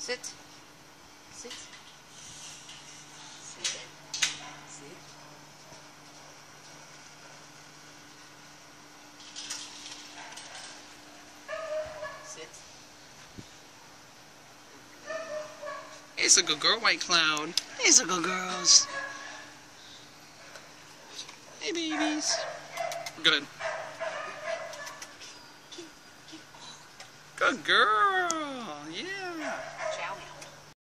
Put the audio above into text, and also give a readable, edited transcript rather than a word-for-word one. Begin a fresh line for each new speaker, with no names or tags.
Sit. Sit. Sit. Sit. Sit.
It's a good girl, White Cloud. It's a good girls. Hey, babies. Good. Good girl.